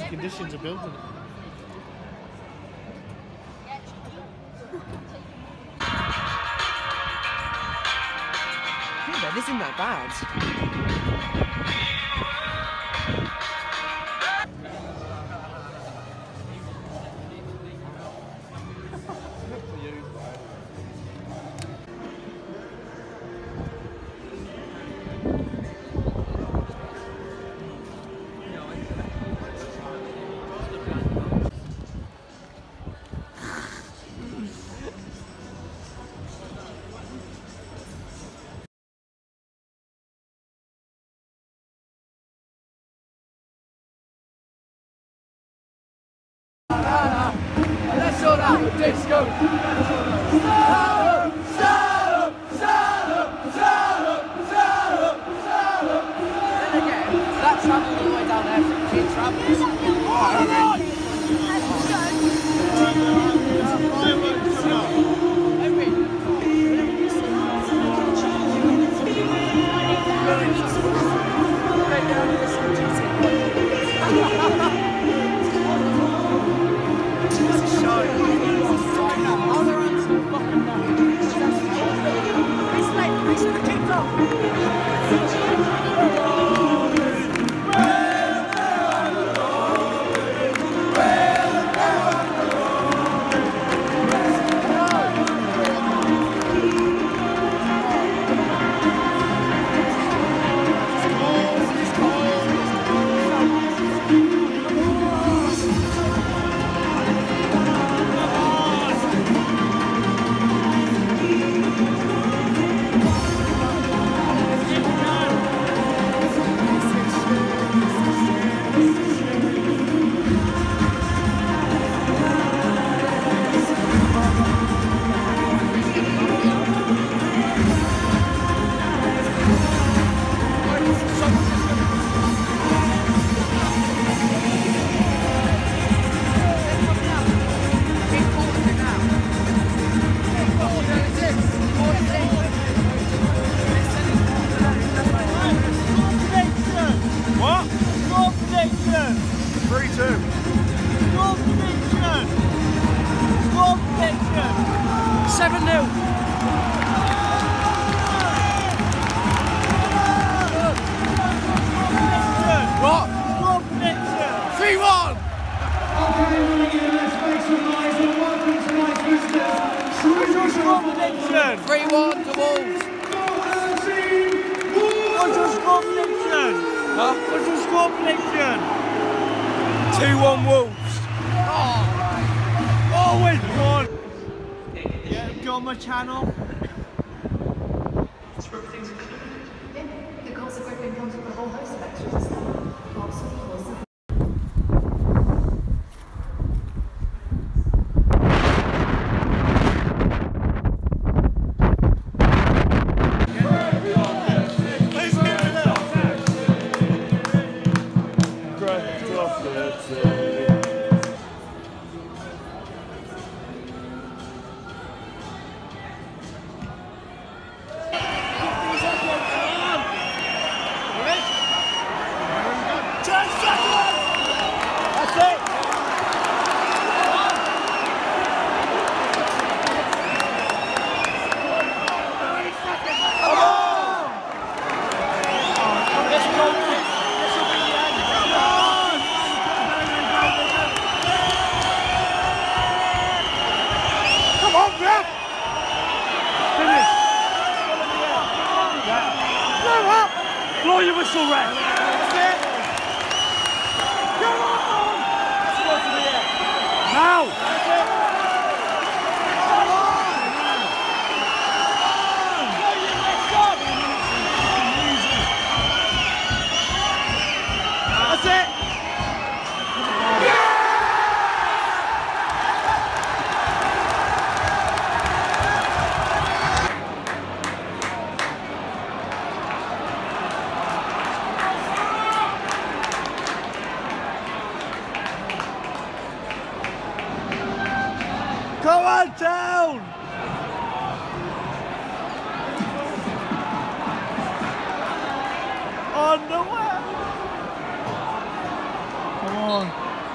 the conditions of building it. Yeah, this isn't that bad. Let's all out disco. Then again, that travelled all the way down there from Kid Travels. What's your score prediction? 2-1 Wolves. Oh, always won. Yeah, go on my channel. The course of gripping comes with a whole host of extras and stuff. Lots of courses. Blow your whistle, Red. That's it. Come on. Now. That's it. Come on. Blow your whistle. That's it. Come on down! On the way! Come on.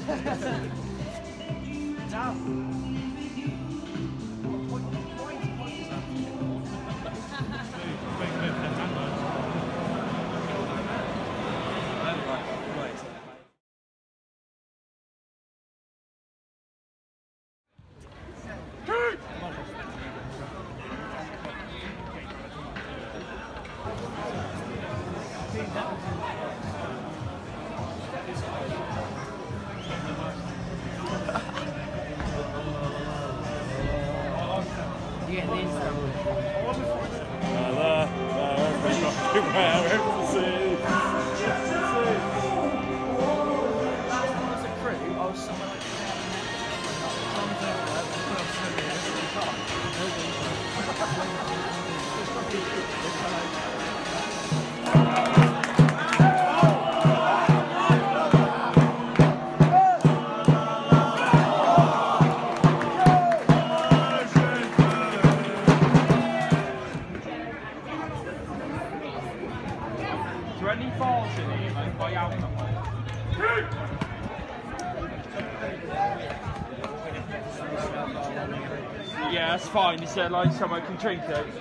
Yeah, that's fine. He said like someone can drink it. Like,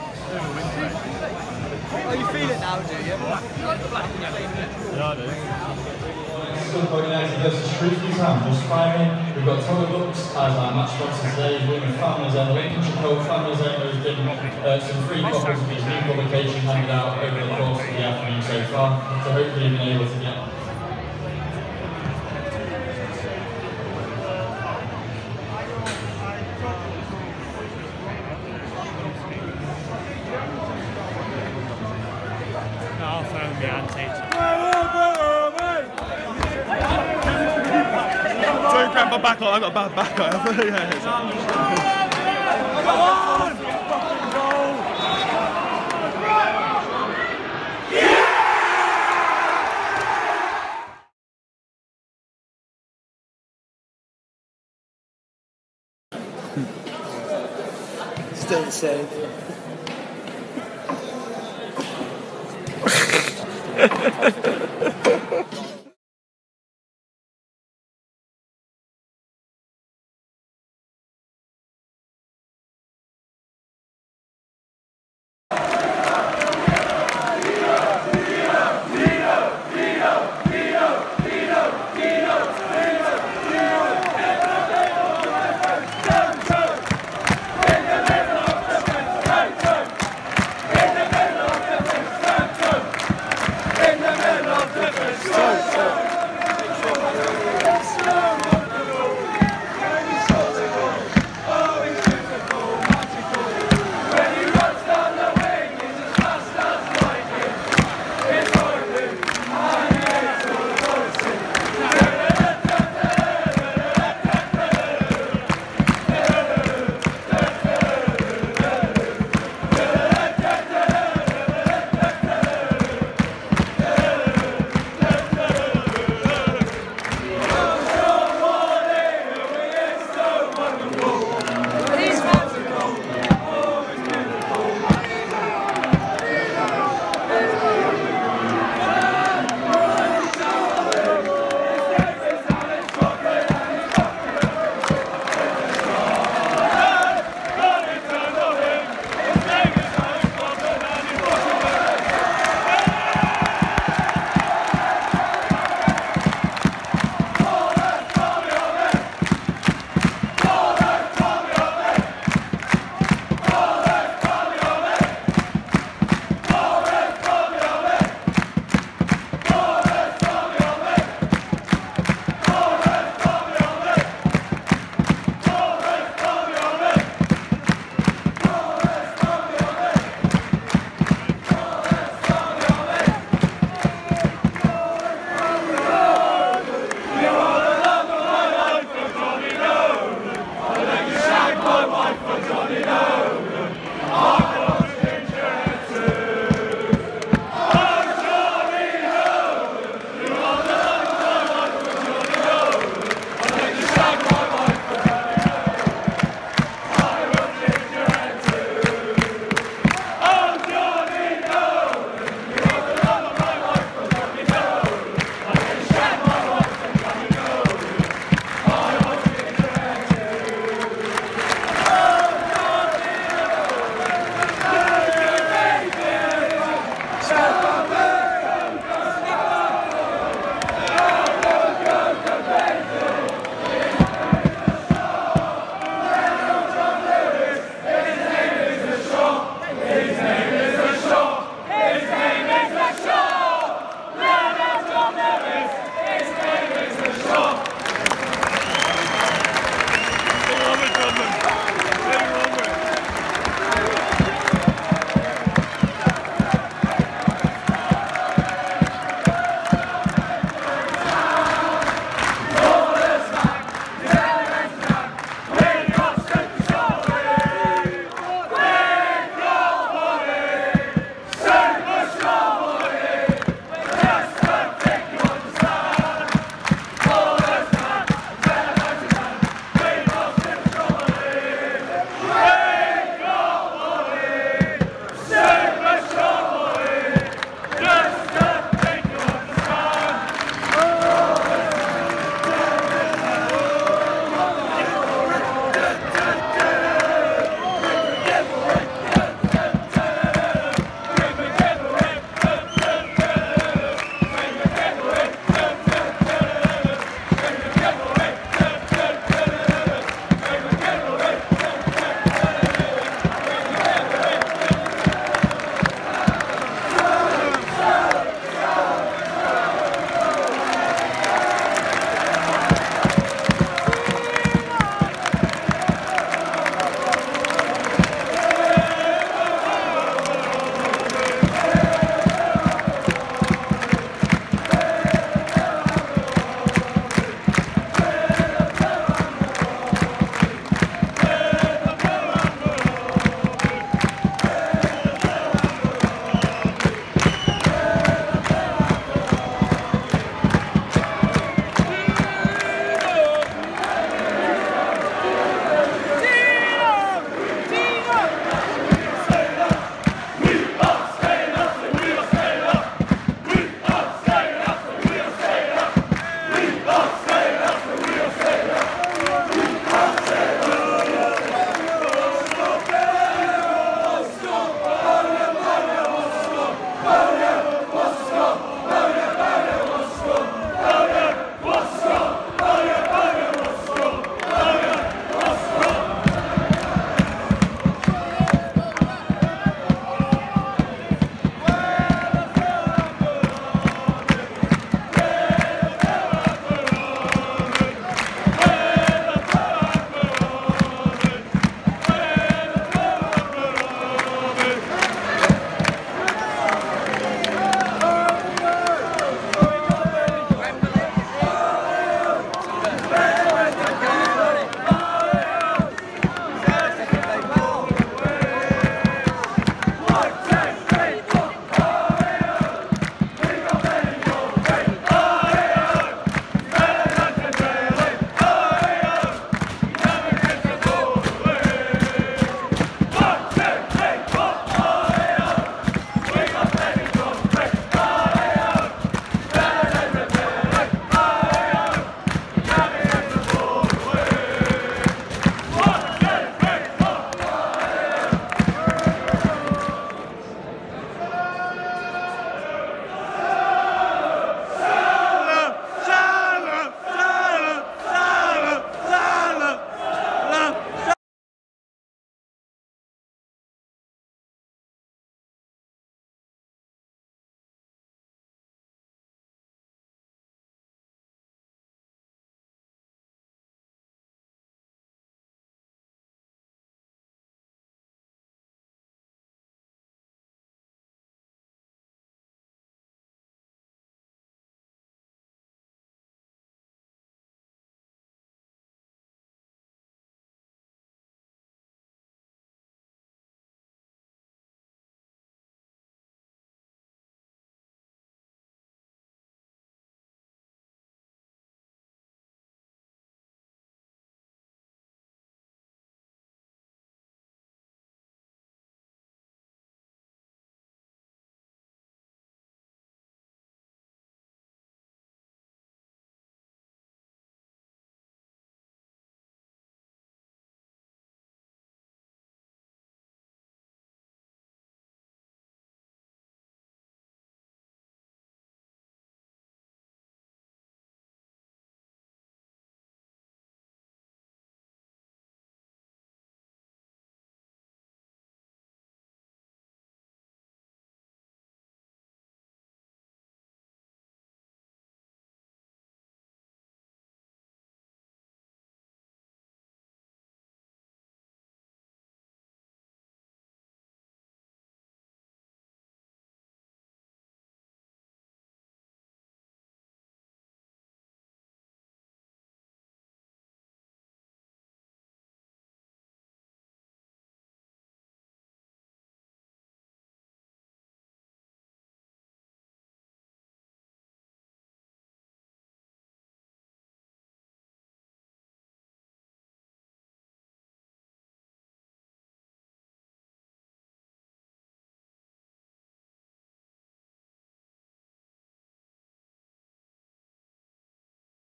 oh, you feel it now, do you? Yeah, I do. It goes to Shrewsbury Town, just climbing. We've got Toller Books as our match sponsor today. We're in Families and the Lincolnshire Code Families Owner has been some free copies of these new publications handed out over the course of the afternoon so far. So hopefully you've been able to get. I'll phone me auntie. Don't grab my back on, I've got a bad back on. come on! Still the same.